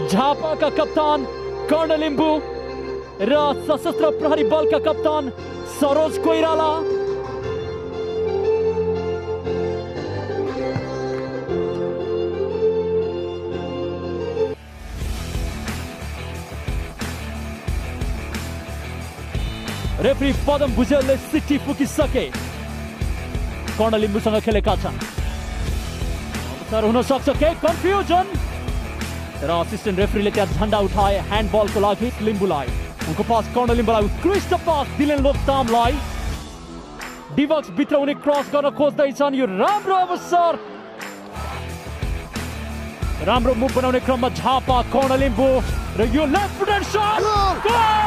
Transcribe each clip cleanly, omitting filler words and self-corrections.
झापाका कप्तान कर्ण लिम्बू र सशस्त्र प्रहरी बलका कप्तान सरोज कोइराला। रेफ्री पदम भुजेलले सिटी फुकिसके। कर्ण लिम्बूसँग खेलेका छन्। अवसर हुन सक्छ के कन्फ्युजन र असिस्टेन्ट रेफ्रीले त्यहाँ झण्डा उठाए ह्यान्डबलको लागि लिम्बूलाई। उनको पास कर्ण लिम्बूलाई उत्कृष्ट पास दिलेन लोकतामलाई। डिबक्स भित्र उनी क्रस गर्न खोज्दैछन्। यो राम्रो अवसर, राम्रो मुभ बनाउने क्रममा झापा कर्ण लिम्बू र यो left footed shot.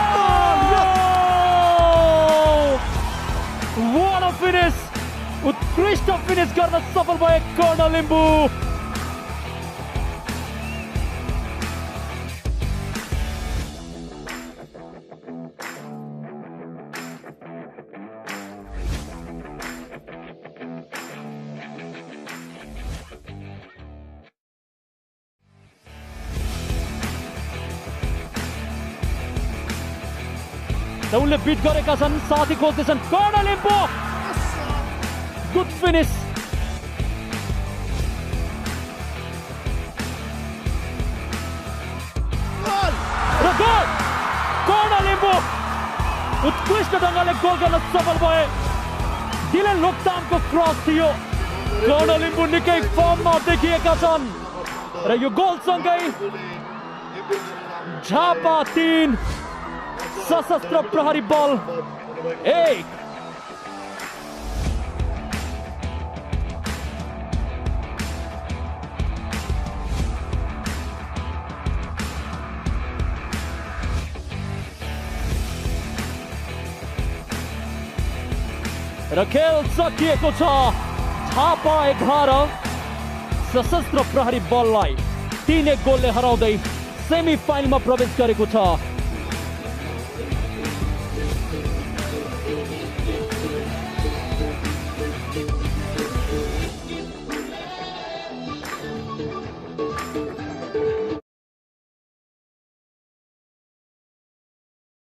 What a finish! उत्कृष्ट फिनिश गर्न सफल भए कर्ण लिम्बू। उनले बिट गरेका छन्, साथी खोज्दैछन् कर्ण लिम्बू। Good finish. र गोल! कर्ण लिम्बू उत्कृष्ट ढङ्गले गोल गर्न सफल भए। दिलेन लोकतामको क्रस थियो। कर्ण लिम्बू निकै फर्ममा देखिएका छन् र यो गोलसँगै झापा 3 सशस्त्र प्रहरी बल 1। र खेल सकिएको छ। झापा 11 सशस्त्र प्रहरी बललाई 3-1 गोलले हराउँदै सेमी फाइनलमा प्रवेश गरेको छ।